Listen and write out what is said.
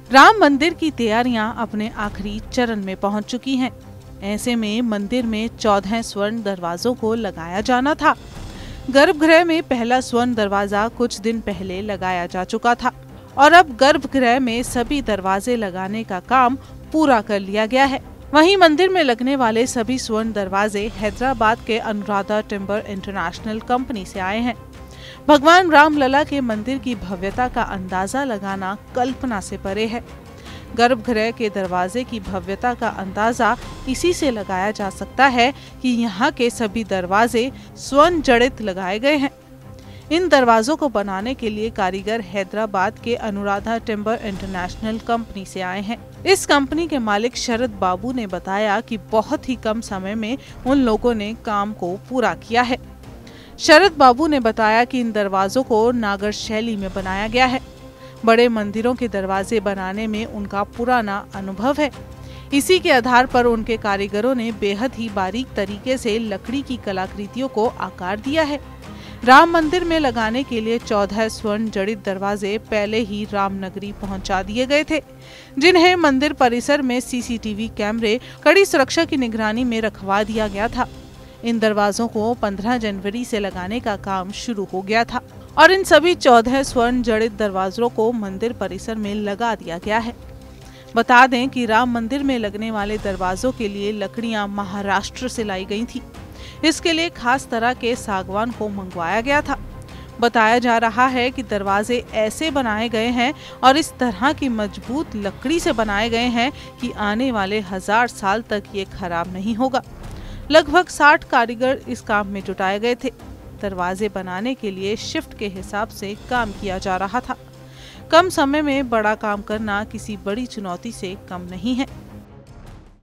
राम मंदिर की तैयारियां अपने आखिरी चरण में पहुंच चुकी हैं। ऐसे में मंदिर में 14 स्वर्ण दरवाजों को लगाया जाना था। गर्भगृह में पहला स्वर्ण दरवाजा कुछ दिन पहले लगाया जा चुका था और अब गर्भगृह में सभी दरवाजे लगाने का काम पूरा कर लिया गया है। वहीं मंदिर में लगने वाले सभी स्वर्ण दरवाजे हैदराबाद के अनुराधा टिम्बर इंटरनेशनल कंपनी से आए हैं। भगवान रामलला के मंदिर की भव्यता का अंदाजा लगाना कल्पना से परे है। गर्भगृह के दरवाजे की भव्यता का अंदाजा इसी से लगाया जा सकता है कि यहाँ के सभी दरवाजे स्वर्ण जड़ित लगाए गए हैं। इन दरवाजों को बनाने के लिए कारीगर हैदराबाद के अनुराधा टिम्बर इंटरनेशनल कंपनी से आए हैं। इस कंपनी के मालिक शरद बाबू ने बताया कि बहुत ही कम समय में उन लोगों ने काम को पूरा किया है। शरद बाबू ने बताया कि इन दरवाजों को नागर शैली में बनाया गया है। बड़े मंदिरों के दरवाजे बनाने में उनका पुराना अनुभव है। इसी के आधार पर उनके कारीगरों ने बेहद ही बारीक तरीके से लकड़ी की कलाकृतियों को आकार दिया है। राम मंदिर में लगाने के लिए 14 स्वर्ण जड़ित दरवाजे पहले ही रामनगरी पहुंचा दिए गए थे, जिन्हें मंदिर परिसर में सीसीटीवी कैमरे कड़ी सुरक्षा की निगरानी में रखवा दिया गया था। इन दरवाजों को 15 जनवरी से लगाने का काम शुरू हो गया था और इन सभी 14 स्वर्ण जड़ित दरवाजों को मंदिर परिसर में लगा दिया गया है। बता दें कि राम मंदिर में लगने वाले दरवाजों के लिए लकड़ियां महाराष्ट्र से लाई गई थी। इसके लिए खास तरह के सागवान को मंगवाया गया था। बताया जा रहा है कि दरवाजे ऐसे बनाए गए हैं और इस तरह की मजबूत लकड़ी से बनाए गए हैं कि आने वाले 1000 साल तक ये खराब नहीं होगा। लगभग 60 कारीगर इस काम में जुटाए गए थे। दरवाजे बनाने के लिए शिफ्ट के हिसाब से काम किया जा रहा था। कम समय में बड़ा काम करना किसी बड़ी चुनौती से कम नहीं है।